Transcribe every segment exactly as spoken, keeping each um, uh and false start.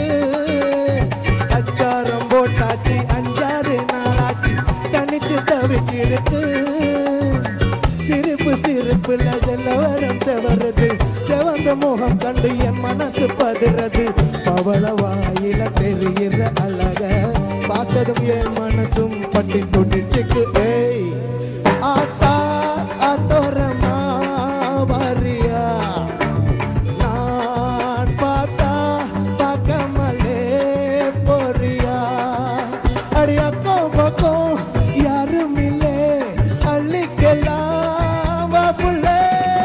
அச்சாரம் போட்டாச்சு அஞ்சாறு நாளாச்சு தனிச்சு தவிச்சிருக்கு திருப்பு சிரிப்புல ஜெல்லவரம் செவருது செவந்த முகம் கண்டு என் மனசு பதுறது பவள வாயில தெரிகிற அழக பார்த்ததும் என் மனசும் பட்டி துடிச்சுக்கு ஏய் ஆத்தா அத்தோரமா வரியா நான் பார்த்தா பார்க்காமலே போறியா அடியா கோபக்கும் யாரும் இல்லை அள்ளிக்கலாம் புள்ளே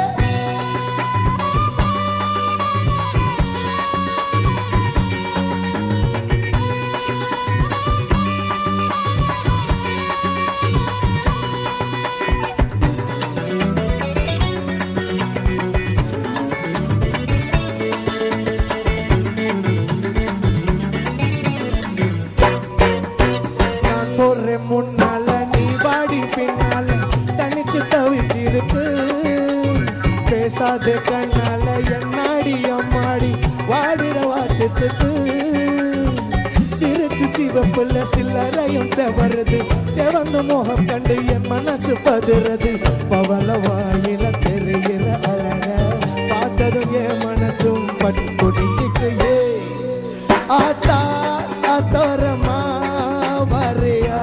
நான் போறேன் முன்னால நீ வாடி பின்னால தனிச்சு தவிச்சிருக்கு பேசாத கண்ணால என்னாடி அம்மாடி வாடிட வாட்டத்துக்கு சிரிச்சு சிவப்புள்ள சில்லறையும் செவருது செவந்த மோகம் கண்டு என் மனசு பதுறது பவள வாயில தெரிகிற அழக பார்த்ததும் என் மனசும் பட்டு குடிக்கு ஏ ஆத்தா அத்தோரமா வரையா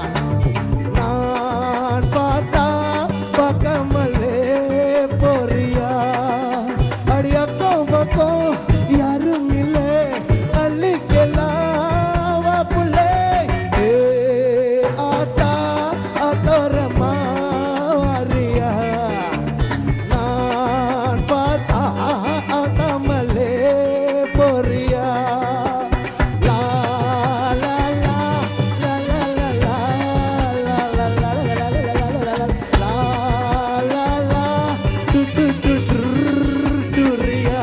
நான் பார்த்தா பக்கமலே போறியா அடியா கோபக்கும் யாரும் இல்லை அள்ளிக்கலாம் புள்ளே ஏ ஆத்தா அத்தோரமா வரியா நான் பார்த்தா கமலே போறியா லா லா லா லா லா லா லா லா லா லா லா டு டு டு டுரியா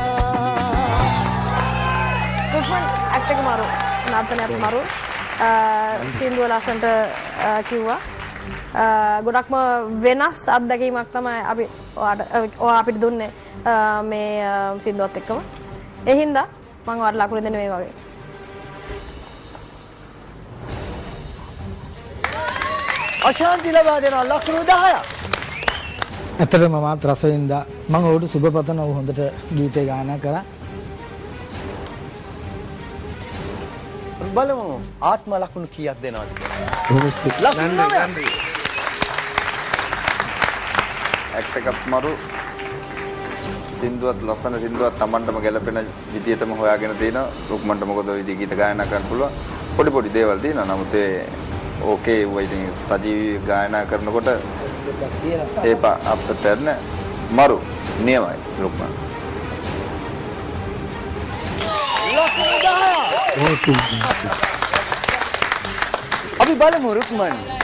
රුක්මන් ඇත්තක මරු නර්තනයක් මරු සින්දුව ලස්සනට කිව්වා ගොඩක්ම වෙනස් අත්දැකීමක් තමයි අපි ඔයාට අපිට දුන්නේ මේ සින්දුවත් එක්කම ඒ හින්දා මම ඔයාලට ලකුණු දෙන්නේ මේ වගේ අශාන්ති ලබා දෙනවා ලකුණු දහයක්. ඇත්තටම මාත් රසවින්දා මම ඔහුට සුබපතන ඔහු හොඳට ගීතේ ගායනා කරා. බලමු ආත්ම ලකුණු කීයක් දෙනවද නන්දි ඇක්ටකත් මරු සින්දුවත් ලස්සන සින්දුවත් Tamanටම ගැලපෙන විදියටම හොයාගෙන තියෙනවා. රුක්මන්ට මොකද ඔය විදිය ගීත ගායනා කරන්න පුළුවන්. පොඩි පොඩි දේවල් තියෙනවා. නමුත් ඒ ඕකේ ඔය ඉතින් සජීවී ගායනා කරනකොට ඒක අප්සෙට් වෙන්න මරු නියමයි රුක්මන්. අපි බලමු රුක්මන්